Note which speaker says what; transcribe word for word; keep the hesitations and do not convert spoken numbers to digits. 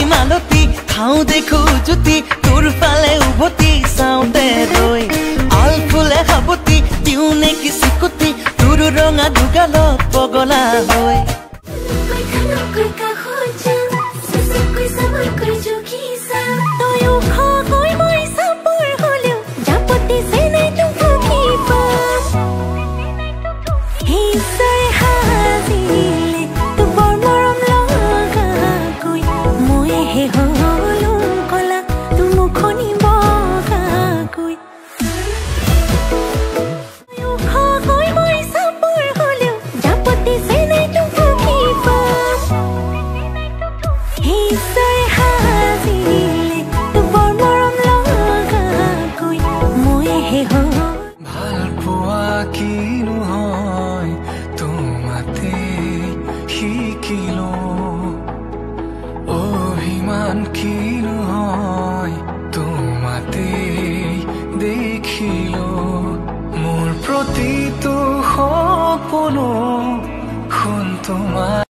Speaker 1: মালতী খাওঁ দেখো জুতি তোৰ ফালে উভতি চাওঁতে ৰৈ আল ফুলে সাৱতি দিওঁ নেকি চিকুতি তোৰ ৰঙা দুগালত পগলা হৈ
Speaker 2: অভিমান কি